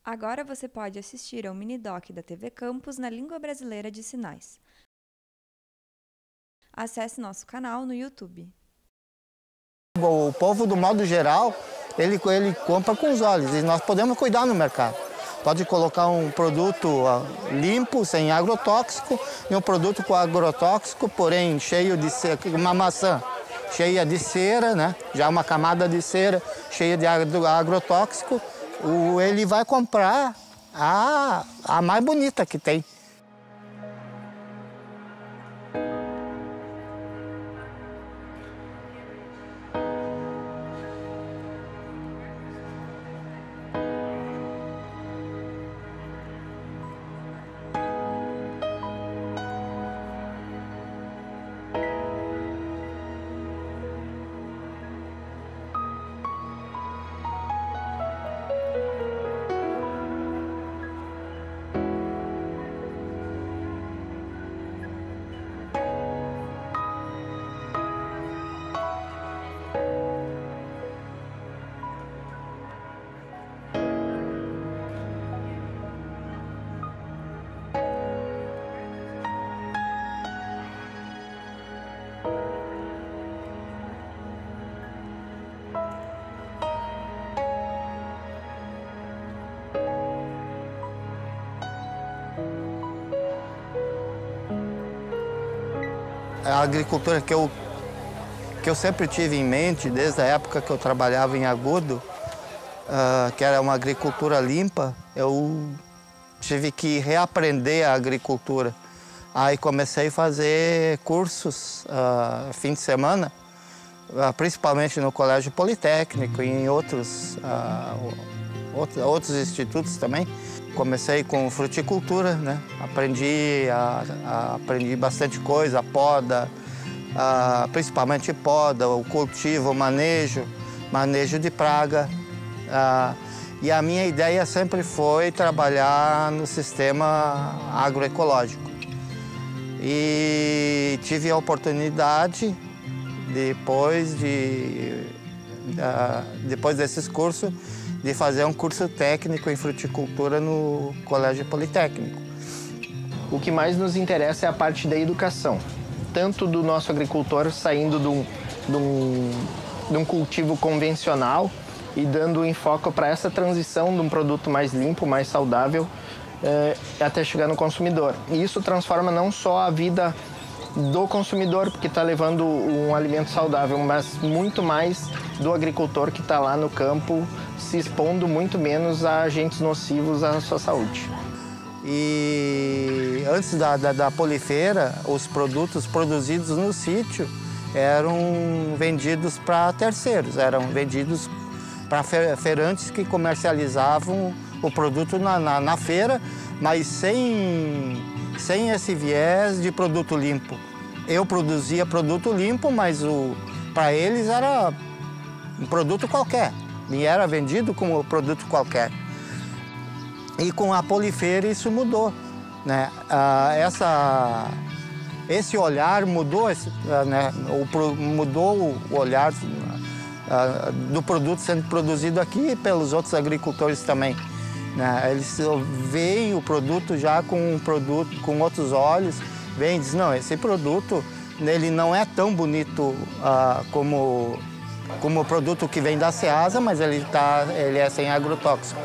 Agora você pode assistir ao mini-doc da TV Campus na língua brasileira de sinais. Acesse nosso canal no YouTube. O povo, do modo geral, ele compra com os olhos e nós podemos cuidar no mercado. Pode colocar um produto limpo, sem agrotóxico, e um produto com agrotóxico, porém cheio de cera, uma maçã cheia de cera, né? Já uma camada de cera cheia de agrotóxico, ele vai comprar a mais bonita que tem. A agricultura que eu sempre tive em mente, desde a época que eu trabalhava em Agudo, que era uma agricultura limpa, eu tive que reaprender a agricultura. Aí comecei a fazer cursos fim de semana, principalmente no Colégio Politécnico e em outros institutos também. Comecei com fruticultura, né? Aprendi bastante coisa, a poda, principalmente poda, o cultivo, o manejo de praga. E a minha ideia sempre foi trabalhar no sistema agroecológico. E tive a oportunidade, depois desses cursos, de fazer um curso técnico em fruticultura no Colégio Politécnico. O que mais nos interessa é a parte da educação, tanto do nosso agricultor saindo de um cultivo convencional e dando enfoque para essa transição de um produto mais limpo, mais saudável, até chegar no consumidor. E isso transforma não só a vida do consumidor, porque está levando um alimento saudável, mas muito mais do agricultor que está lá no campo, se expondo muito menos a agentes nocivos à sua saúde. E antes da polifeira, os produtos produzidos no sítio eram vendidos para terceiros, eram vendidos para feirantes que comercializavam o produto na feira, mas sem esse viés de produto limpo. Eu produzia produto limpo, mas para eles era um produto qualquer. E era vendido como produto qualquer. E com a polifeira isso mudou, né? Esse olhar mudou, né? Mudou o olhar do produto sendo produzido aqui pelos outros agricultores também, né? Eles veem o produto já com outros olhos, veem e dizem, não, esse produto ele não é tão bonito como o produto que vem da Ceasa, mas ele é sem agrotóxico.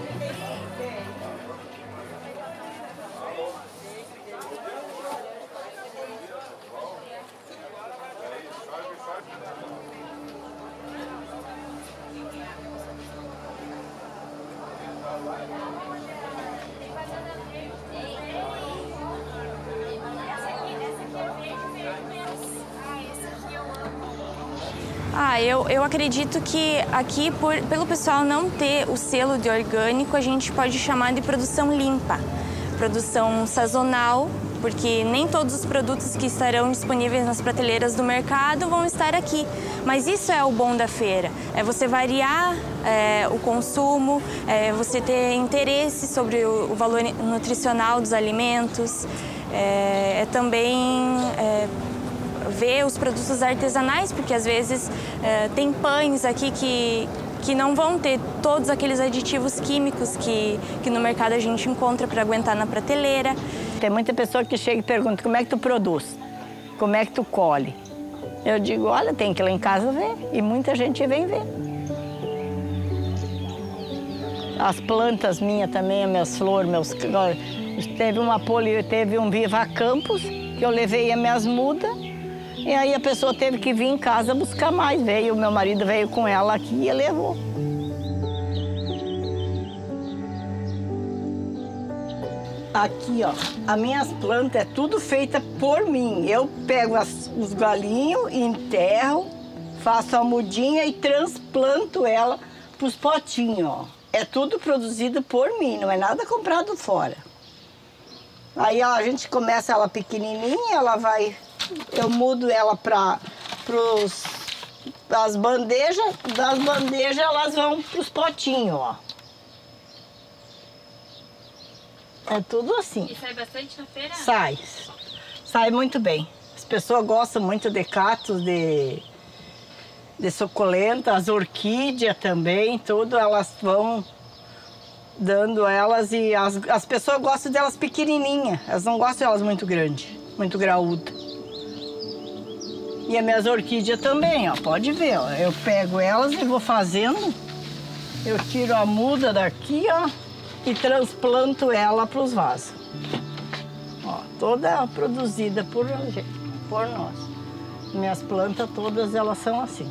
Eu acredito que aqui, pelo pessoal não ter o selo de orgânico, a gente pode chamar de produção limpa, produção sazonal, porque nem todos os produtos que estarão disponíveis nas prateleiras do mercado vão estar aqui. Mas isso é o bom da feira, é você variar o consumo, você ter interesse sobre o valor nutricional dos alimentos, também ver os produtos artesanais, porque às vezes tem pães aqui que não vão ter todos aqueles aditivos químicos que no mercado a gente encontra para aguentar na prateleira. Tem muita pessoa que chega e pergunta como é que tu produz, como é que tu colhe. Eu digo, olha, tem que ir lá em casa ver, e muita gente vem ver. As plantas minhas também, as minhas flores, teve um Viva Campos, que eu levei as minhas mudas, e aí a pessoa teve que vir em casa buscar mais. O meu marido veio com ela aqui e levou. Aqui, ó, as minhas plantas é tudo feita por mim. Eu pego os galinhos, enterro, faço a mudinha e transplanto ela para os potinhos, ó. É tudo produzido por mim, não é nada comprado fora. Aí ó, a gente começa ela pequenininha, eu mudo ela para as bandejas, das bandejas elas vão para os potinhos, ó. É tudo assim. E sai bastante na feira? Sai muito bem. As pessoas gostam muito de cactos, de suculenta, as orquídeas também, tudo, elas vão dando elas e as pessoas gostam delas pequenininhas, elas não gostam delas muito grandes, muito graúdas. E as minhas orquídeas também, ó, pode ver, ó, eu pego elas e vou fazendo, eu tiro a muda daqui, ó, e transplanto ela para os vasos. Ó, toda produzida por nós. Minhas plantas todas elas são assim.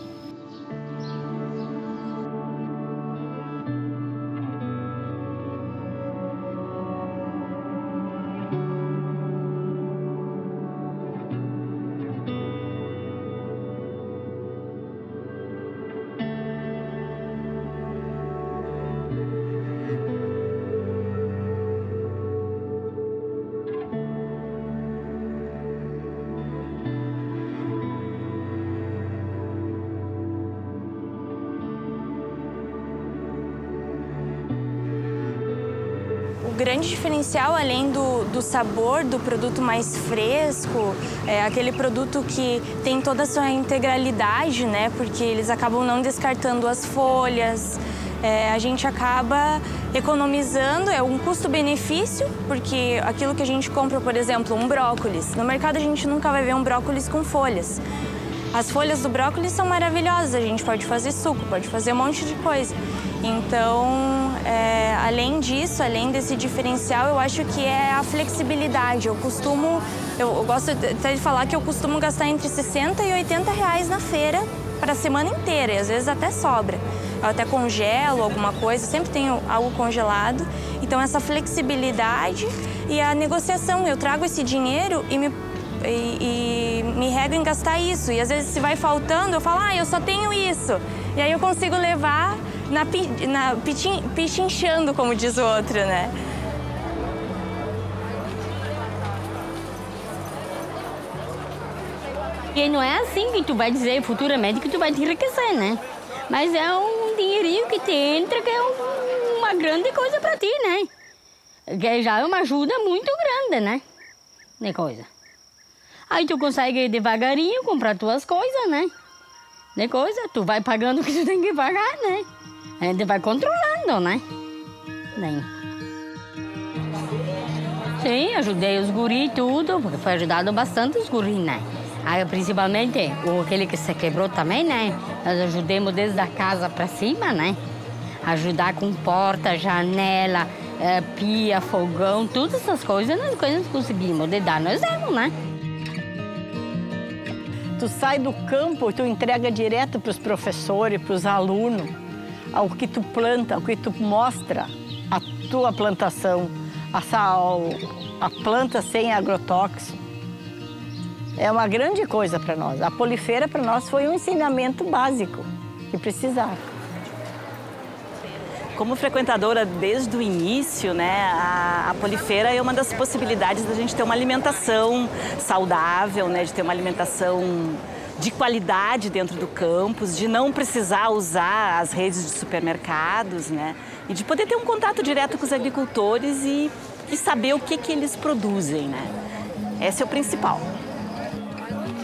O grande diferencial, além do sabor do produto mais fresco, é aquele produto que tem toda a sua integralidade, né? Porque eles acabam não descartando as folhas. A gente acaba economizando, é um custo-benefício, porque aquilo que a gente compra, por exemplo, um brócolis, no mercado a gente nunca vai ver um brócolis com folhas. As folhas do brócolis são maravilhosas, a gente pode fazer suco, pode fazer um monte de coisa. Então, além disso, além desse diferencial, eu acho que é a flexibilidade. Eu gosto até de falar que eu costumo gastar entre 60 e 80 reais na feira para a semana inteira, e às vezes até sobra. Eu até congelo alguma coisa, sempre tenho algo congelado. Então, essa flexibilidade e a negociação. Eu trago esse dinheiro e me rego em gastar isso. E às vezes, se vai faltando, eu falo, eu só tenho isso. E aí eu consigo levar pichinchando, como diz o outro, né? E não é assim que tu vai dizer futuramente que tu vai te enriquecer, né? Mas é um dinheirinho que te entra, que é uma grande coisa pra ti, né? Que já é uma ajuda muito grande, né? De coisa. Aí tu consegue devagarinho comprar tuas coisas, né? De coisa, tu vai pagando o que tu tem que pagar, né? A gente vai controlando, né? Bem. Sim, ajudei os guris e tudo, porque foi ajudado bastante os guris, né? Aí, principalmente, aquele que se quebrou também, né? Nós ajudamos desde a casa pra cima, né? Ajudar com porta, janela, pia, fogão, todas essas coisas, nós conseguimos de dar, nós demos, né? Tu sai do campo e tu entrega direto para os professores, para os alunos, ao que tu planta, ao que tu mostra a tua plantação, a planta sem agrotóxico. É uma grande coisa para nós. A Polifeira para nós foi um ensinamento básico que precisava. Como frequentadora desde o início, né, a Polifeira é uma das possibilidades da gente ter uma alimentação saudável, né, de ter uma alimentação de qualidade dentro do campus, de não precisar usar as redes de supermercados, né, e de poder ter um contato direto com os agricultores e saber o que eles produzem, né. Esse é o principal.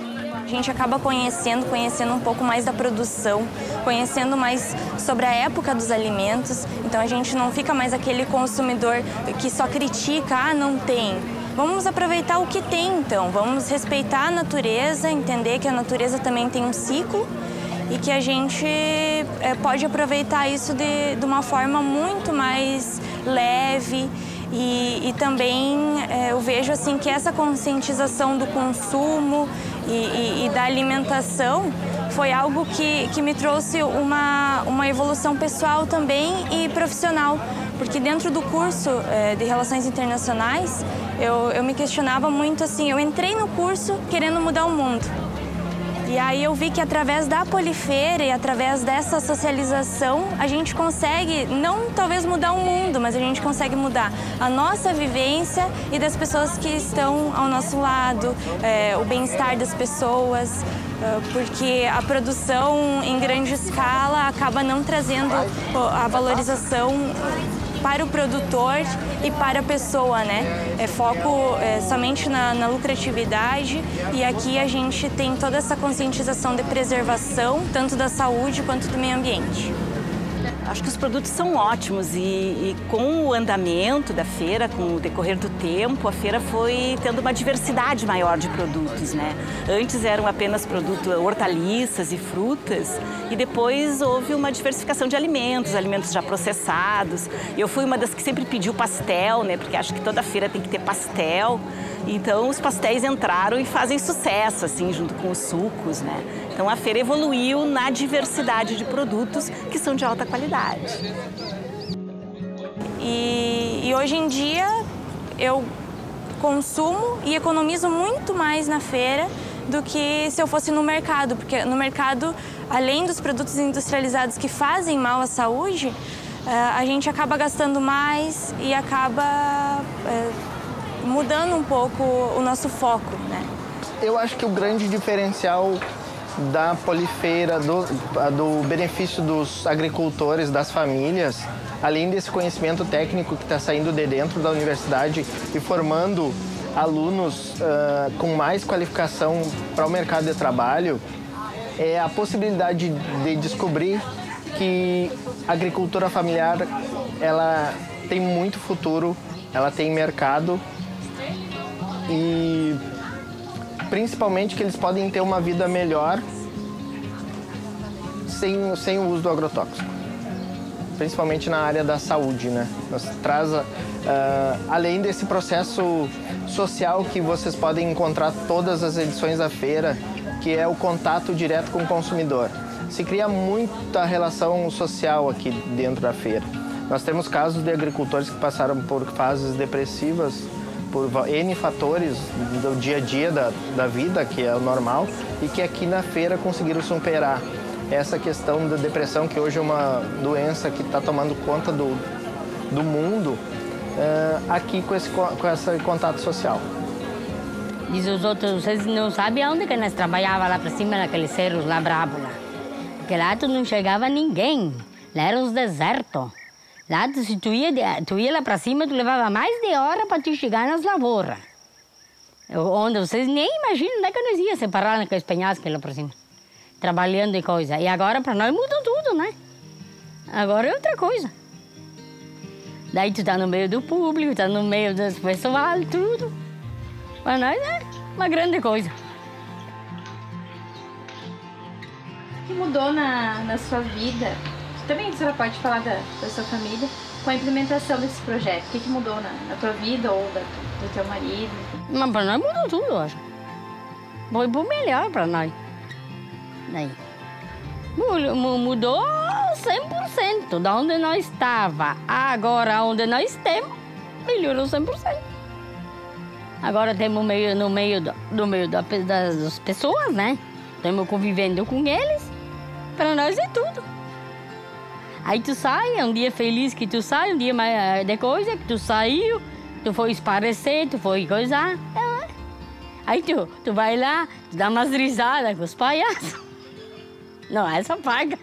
A gente acaba conhecendo um pouco mais da produção, conhecendo mais sobre a época dos alimentos. Então a gente não fica mais aquele consumidor que só critica, ah, não tem. Vamos aproveitar o que tem então, vamos respeitar a natureza, entender que a natureza também tem um ciclo e que a gente pode aproveitar isso de uma forma muito mais leve. E também eu vejo assim que essa conscientização do consumo e da alimentação foi algo que me trouxe uma evolução pessoal também e profissional, porque dentro do curso de Relações Internacionais eu me questionava muito assim, eu entrei no curso querendo mudar o mundo. E aí eu vi que através da Polifeira e através dessa socialização, a gente consegue, não talvez mudar o mundo, mas a gente consegue mudar a nossa vivência e das pessoas que estão ao nosso lado, o bem-estar das pessoas, porque a produção em grande escala acaba não trazendo a valorização para o produtor e para a pessoa, né? É foco somente na lucratividade e aqui a gente tem toda essa conscientização de preservação, tanto da saúde quanto do meio ambiente. Acho que os produtos são ótimos e com o andamento da feira, com o decorrer do tempo, a feira foi tendo uma diversidade maior de produtos, né? Antes eram apenas produtos, hortaliças e frutas e depois houve uma diversificação de alimentos já processados. Eu fui uma das que sempre pediu pastel, né? Porque acho que toda feira tem que ter pastel. Então os pastéis entraram e fazem sucesso, assim, junto com os sucos, né? Então a feira evoluiu na diversidade de produtos que são de alta qualidade. E hoje em dia eu consumo e economizo muito mais na feira do que se eu fosse no mercado, porque no mercado, além dos produtos industrializados que fazem mal à saúde, a gente acaba gastando mais e acaba mudando um pouco o nosso foco, né? Eu acho que o grande diferencial da Polifeira, do benefício dos agricultores, das famílias, além desse conhecimento técnico que está saindo de dentro da universidade e formando alunos com mais qualificação para o mercado de trabalho, é a possibilidade de descobrir que a agricultura familiar ela tem muito futuro, ela tem mercado e principalmente que eles podem ter uma vida melhor sem o uso do agrotóxico, principalmente na área da saúde, né? Traz, além desse processo social que vocês podem encontrar todas as edições da feira, que é o contato direto com o consumidor. Se cria muita relação social aqui dentro da feira. Nós temos casos de agricultores que passaram por fases depressivas, por N fatores do dia a dia da vida, que é o normal, e que aqui na feira conseguiram superar essa questão da depressão, que hoje é uma doença que está tomando conta do mundo, aqui com esse contato social. Diz os outros, vocês não sabem aonde que nós trabalhávamos lá para cima, naqueles cerros lá bravos lá. Porque lá tu não chegava ninguém, lá eram os desertos. Lá, se tu ia lá para cima, tu levava mais de hora para tu chegar nas lavouras. Onde vocês nem imaginam onde é que nós íamos separar naqueles penhascos lá para cima. Trabalhando e coisa. E agora para nós mudou tudo, né? Agora é outra coisa. Daí tu tá no meio do público, tá no meio das pessoas, tudo. Para nós é uma grande coisa. O que mudou na sua vida? Também a senhora pode falar da sua família com a implementação desse projeto. O que mudou na tua vida ou do teu marido? Mas para nós mudou tudo, eu acho. Foi por melhor para nós. Daí. Mudou 100%. Da onde nós estava, agora onde nós estamos, melhorou 100%. Agora temos no meio das pessoas, né? Estamos convivendo com eles. Para nós é tudo. Aí tu sai, é um dia feliz que tu sai, um dia mais de coisa que tu saiu, tu foi esparecer, tu foi coisar. Aí tu vai lá, tu dá umas risadas com os palhaços. Não, essa paga.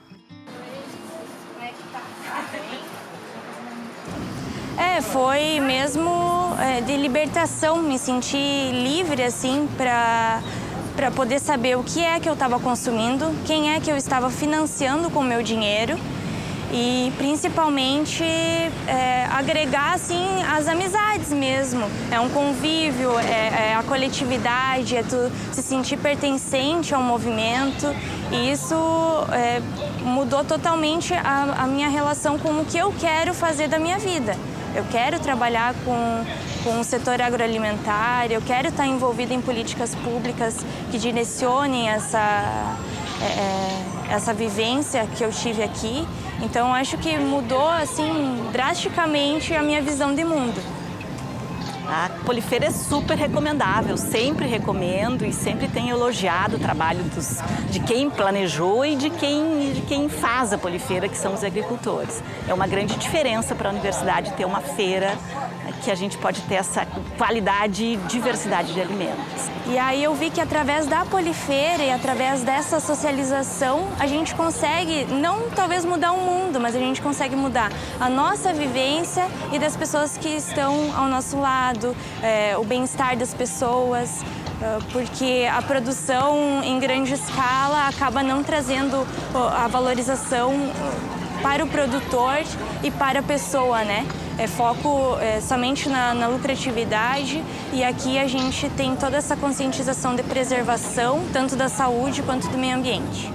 Foi mesmo de libertação, me senti livre, assim, para para poder saber o que é que eu estava consumindo, quem é que eu estava financiando com o meu dinheiro e principalmente agregar assim as amizades mesmo. É um convívio, é a coletividade, é tu se sentir pertencente ao movimento e isso mudou totalmente a minha relação com o que eu quero fazer da minha vida. Eu quero trabalhar com o setor agroalimentar, eu quero estar envolvida em políticas públicas que direcionem essa vivência que eu tive aqui. Então, acho que mudou, assim, drasticamente a minha visão de mundo. A Polifeira é super recomendável, sempre recomendo e sempre tenho elogiado o trabalho de quem planejou e de quem faz a Polifeira, que são os agricultores. É uma grande diferença para a universidade ter uma feira que a gente pode ter essa qualidade e diversidade de alimentos. E aí eu vi que através da Polifeira e através dessa socialização, a gente consegue, não talvez mudar o mundo, mas a gente consegue mudar a nossa vivência e das pessoas que estão ao nosso lado, o bem-estar das pessoas, porque a produção em grande escala acaba não trazendo a valorização para o produtor e para a pessoa, né? É foco somente na lucratividade e aqui a gente tem toda essa conscientização de preservação, tanto da saúde quanto do meio ambiente.